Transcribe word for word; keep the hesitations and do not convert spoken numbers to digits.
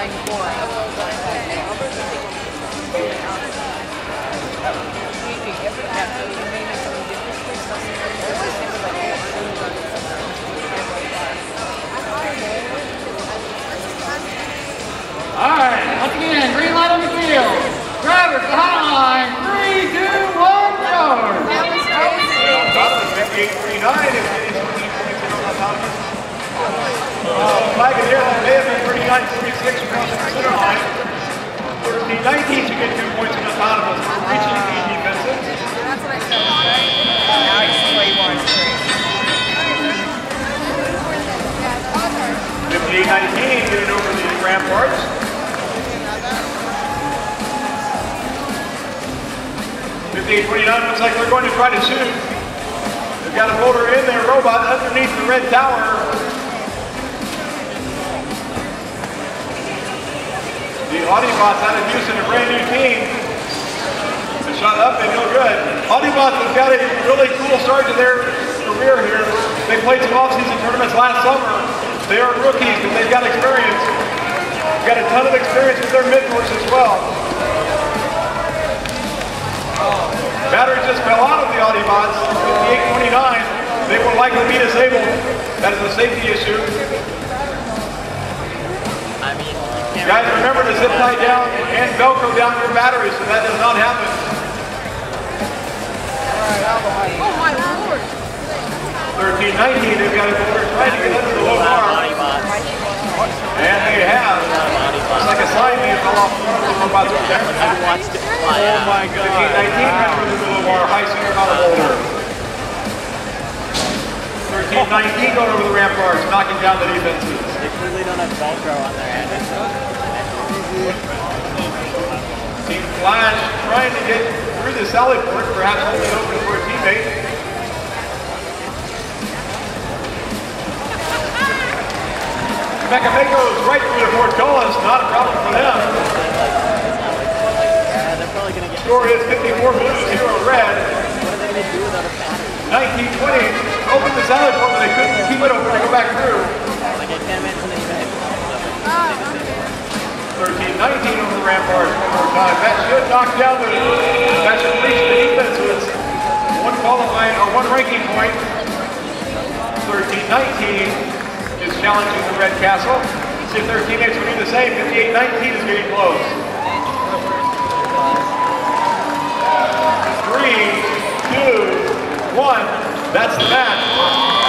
Right, once again, green light on the field. Drivers, the high line, three, two, one, go! fifty-eight thirty-nine is getting some key points in on top. Flag is here, that may have been thirty-nine forty-six across the center line. thirteen nineteen to get two points in autonomous for reaching the defensive. That's what I said. Now he's twenty-one straight. fifty-eight nineteen getting over the ramparts. fifty-eight twenty-nine looks like they're going to try to shoot. They've got a boulder in there, robot underneath the red tower. The Audiobots out of Houston, a brand new team. The shot up and no good. Audiobots have got a really cool start to their career here. They played some off-season tournaments last summer. They are rookies, but they've got experience. They've got a ton of experience with their mid-course as well. Battery just fell out of the Audiobots, fifty-eight twenty-nine. They will likely be disabled. That is a safety issue. I mean, you guys, remember to zip tie down and Velcro down your battery so that does not happen. Oh my lord! thirteen nineteen, they've got a boulder trying to get into the low bar. And they have. Looks like a sign they fell off one of the robots over there. oh my god. thirteen nineteen went through the low bar, high center out of boulder. thirteen nineteen going over the ramparts, knocking down the defenses. They clearly don't have Velcro on their hand. Team Flash trying to get through the sally port, perhaps holding it open for a teammate. Mecca goes right through the Fort Collins, not a problem for them. Yeah, they're probably going to get... Score is fifty-four blue, zero red. What are they going to do without a battery? nineteen twenty, open the salad port, but they couldn't keep it open to go back through. Like, I can't imagine they even hit thirteen nineteen over the ramparts one more time. That should knock down the, that should reach the defenses. One qualifying, or one ranking point. thirteen nineteen is challenging the Red Castle. See if their teammates will do the same. fifty-eight nineteen is getting close. Three, two, one. That's the match.